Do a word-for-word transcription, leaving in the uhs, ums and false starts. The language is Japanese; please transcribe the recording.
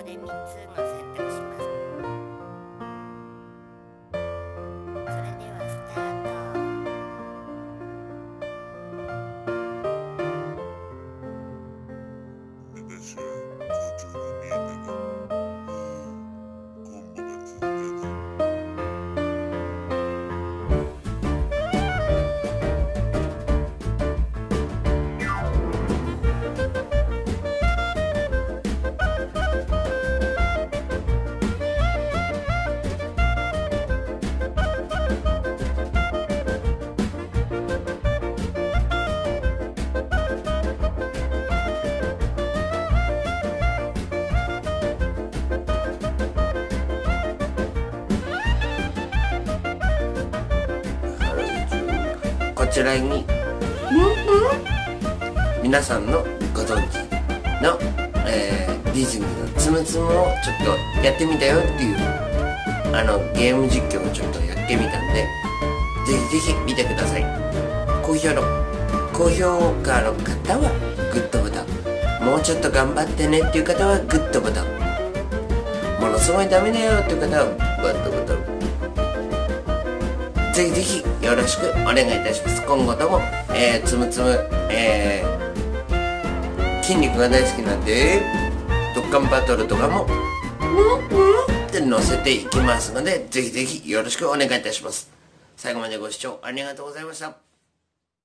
でみっつの選択します。それではスタート。 私は校長に見えたが、今後が続かず、 こちらに皆さんのご存知の、えー、ディズニーのつむつむをちょっとやってみたよっていうあのゲーム実況をちょっとやってみたんで、ぜひぜひ見てください。高評の高評価の方はグッドボタン、もうちょっと頑張ってねっていう方はグッドボタン、ものすごいダメだよっていう方はバッドボタン、ぜひぜひよろしくお願いいたします。今後とも、えー、つむつむ、えー、筋肉が大好きなんでドッカンバトルとかもって載せていきますので、ぜひぜひよろしくお願いいたします。最後までご視聴ありがとうございました。